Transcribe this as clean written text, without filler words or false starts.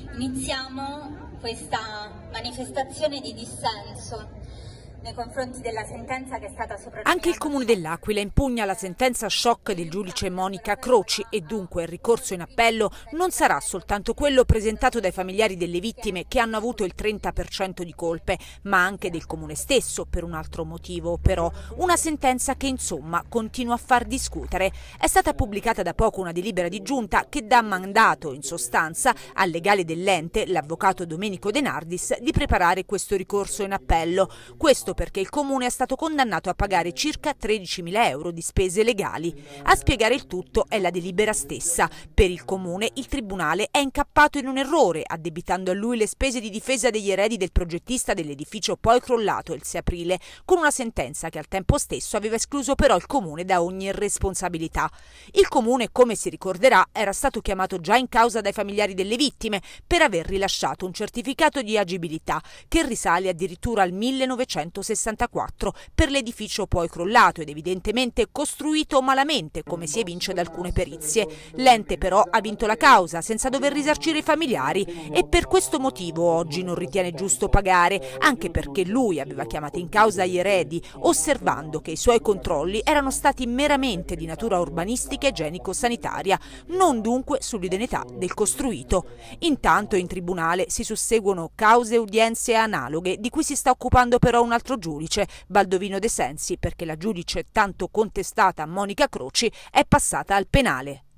Iniziamo questa manifestazione di dissenso nei confronti della sentenza che è stata soprattutto. Anche il Comune dell'Aquila impugna la sentenza shock del giudice Monica Croci e dunque il ricorso in appello non sarà soltanto quello presentato dai familiari delle vittime che hanno avuto il 30% di colpe, ma anche del Comune stesso per un altro motivo però. Una sentenza che insomma continua a far discutere. È stata pubblicata da poco una delibera di giunta che dà mandato in sostanza al legale dell'ente, l'avvocato Domenico De Nardis, di preparare questo ricorso in appello. Questo perché il Comune è stato condannato a pagare circa 13.000 euro di spese legali. A spiegare il tutto è la delibera stessa. Per il Comune il Tribunale è incappato in un errore, addebitando a lui le spese di difesa degli eredi del progettista dell'edificio poi crollato il 6 aprile, con una sentenza che al tempo stesso aveva escluso però il Comune da ogni responsabilità. Il Comune, come si ricorderà, era stato chiamato già in causa dai familiari delle vittime per aver rilasciato un certificato di agibilità che risale addirittura al 1964 per l'edificio poi crollato ed evidentemente costruito malamente, come si evince da alcune perizie. L'ente però ha vinto la causa senza dover risarcire i familiari e per questo motivo oggi non ritiene giusto pagare, anche perché lui aveva chiamato in causa gli eredi, osservando che i suoi controlli erano stati meramente di natura urbanistica e igienico-sanitaria, non dunque sull'idoneità del costruito. Intanto in tribunale si susseguono cause e udienze analoghe di cui si sta occupando però un altro giudice, Baldovino De Sensi, perché la giudice tanto contestata Monica Croci è passata al penale.